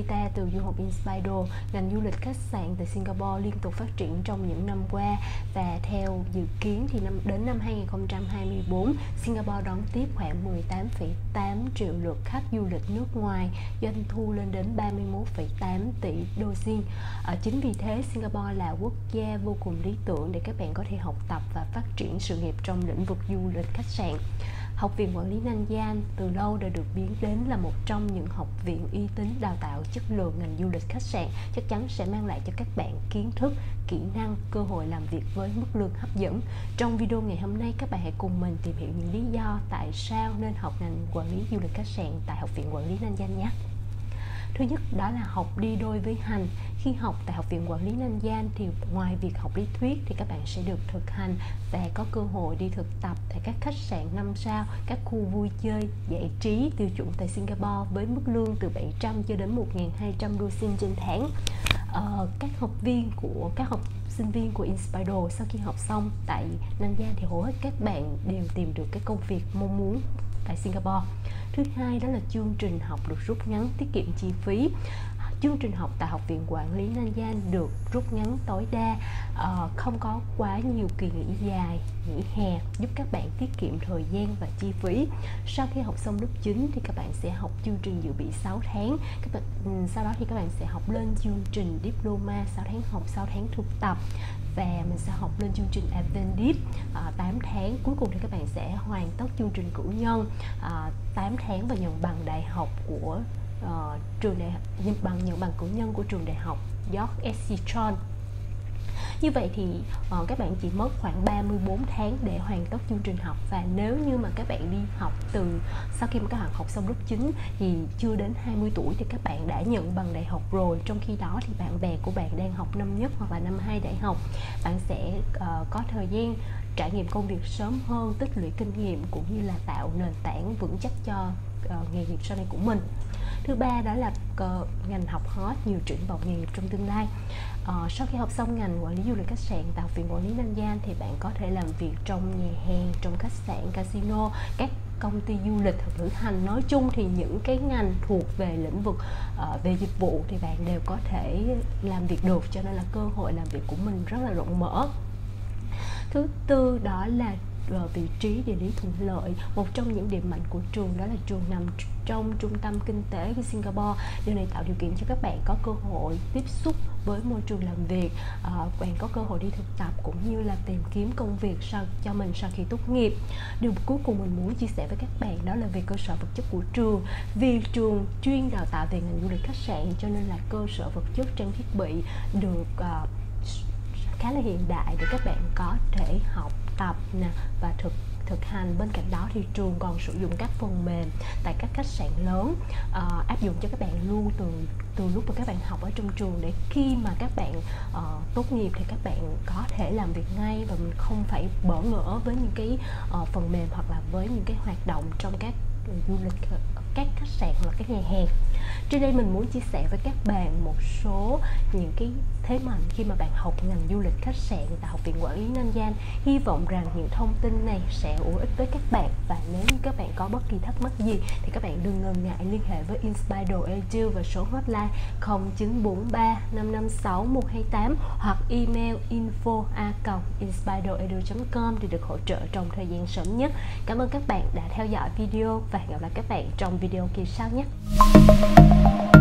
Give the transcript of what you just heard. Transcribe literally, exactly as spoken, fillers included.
data từ du học Inspido, ngành du lịch khách sạn tại Singapore liên tục phát triển trong những năm qua, và theo dự kiến thì năm đến năm hai nghìn không trăm hai mươi tư, Singapore đón tiếp khoảng mười tám phẩy tám triệu lượt khách du lịch nước ngoài, doanh thu lên đến ba mươi mốt phẩy tám tỷ đô Sing. À, chính vì thế Singapore là quốc gia vô cùng lý tưởng để các bạn có thể học tập và phát triển sự nghiệp trong lĩnh vực du lịch khách sạn. Học viện Quản lý Nanyang từ lâu đã được biến đến là một trong những học viện uy tín đào tạo chất lượng ngành du lịch khách sạn, chắc chắn sẽ mang lại cho các bạn kiến thức, kỹ năng, cơ hội làm việc với mức lương hấp dẫn. Trong video ngày hôm nay, các bạn hãy cùng mình tìm hiểu những lý do tại sao nên học ngành quản lý du lịch khách sạn tại Học viện Quản lý Nanyang nhé. Thứ nhất, đó là học đi đôi với hành. Khi học tại Học viện Quản lý Nanyang thì ngoài việc học lý thuyết thì các bạn sẽ được thực hành và có cơ hội đi thực tập tại các khách sạn năm sao, các khu vui chơi, giải trí tiêu chuẩn tại Singapore với mức lương từ bảy trăm cho đến một nghìn hai trăm đô Sing trên tháng. Ờ, các học viên của các học sinh viên của Inspido sau khi học xong tại Nanyang thì hầu hết các bạn đều tìm được cái công việc mong muốn tại Singapore. Thứ hai, đó là chương trình học được rút ngắn, tiết kiệm chi phí. Chương trình học tại Học viện Quản lý Nanyang được rút ngắn tối đa, uh, không có quá nhiều kỳ nghỉ dài, nghỉ hè, giúp các bạn tiết kiệm thời gian và chi phí. Sau khi học xong lớp chín thì các bạn sẽ học chương trình dự bị sáu tháng. Các bạn, um, sau đó thì các bạn sẽ học lên chương trình Diploma sáu tháng học, sáu tháng thực tập, và mình sẽ học lên chương trình Apprentice uh, tám tháng. Cuối cùng thì các bạn sẽ hoàn tất chương trình cử nhân uh, tám tháng và nhận bằng đại học của Uh, trường đại học, bằng nhận bằng cử nhân của trường đại học York ét xê Tròn. Như vậy thì uh, các bạn chỉ mất khoảng ba mươi tư tháng để hoàn tất chương trình học, và nếu như mà các bạn đi học từ sau khi mà các bạn học xong lớp chín thì chưa đến hai mươi tuổi thì các bạn đã nhận bằng đại học rồi. Trong khi đó thì bạn bè của bạn đang học năm nhất hoặc là năm hai đại học, bạn sẽ uh, có thời gian trải nghiệm công việc sớm hơn, tích lũy kinh nghiệm cũng như là tạo nền tảng vững chắc cho uh, nghề nghiệp sau này của mình. Thứ ba, đó là uh, ngành học hot, nhiều triển vọng nghề nghiệp trong tương lai. Uh, sau khi học xong ngành quản lý du lịch khách sạn tại Học viện Quản lý Nanyang thì bạn có thể làm việc trong nhà hàng, trong khách sạn, casino, các công ty du lịch hoặc lữ hành. Nói chung thì những cái ngành thuộc về lĩnh vực uh, về dịch vụ thì bạn đều có thể làm việc được, cho nên là cơ hội làm việc của mình rất là rộng mở. Thứ tư, đó là vị trí địa lý thuận lợi. Một trong những điểm mạnh của trường đó là trường nằm trong trung tâm kinh tế của Singapore. Điều này tạo điều kiện cho các bạn có cơ hội tiếp xúc với môi trường làm việc, uh, bạn có cơ hội đi thực tập cũng như là tìm kiếm công việc sau cho mình sau khi tốt nghiệp. Điều cuối cùng mình muốn chia sẻ với các bạn đó là về cơ sở vật chất của trường. Vì trường chuyên đào tạo về ngành du lịch khách sạn cho nên là cơ sở vật chất, trang thiết bị được uh, khá là hiện đại để các bạn có thể học tập nè và thực thực hành. Bên cạnh đó thì trường còn sử dụng các phần mềm tại các khách sạn lớn, uh, áp dụng cho các bạn luôn từ từ lúc mà các bạn học ở trong trường, để khi mà các bạn uh, tốt nghiệp thì các bạn có thể làm việc ngay và mình không phải bỡ ngỡ với những cái uh, phần mềm hoặc là với những cái hoạt động trong các du lịch, các khách sạn hoặc là các nhà hàng. Trên đây mình muốn chia sẻ với các bạn một số những cái thế mạnh khi mà bạn học ngành du lịch khách sạn tại Học viện Quản lý Nanyang. Hy vọng rằng những thông tin này sẽ hữu ích với các bạn, và nếu như các bạn có bất kỳ thắc mắc gì thì các bạn đừng ngần ngại liên hệ với Inspido Edu và số hotline không chín bốn ba năm năm sáu một hai tám hoặc email info a còng inspidoedu chấm com để được hỗ trợ trong thời gian sớm nhất. Cảm ơn các bạn đã theo dõi video và hẹn gặp lại các bạn trong video kỳ sau nhé.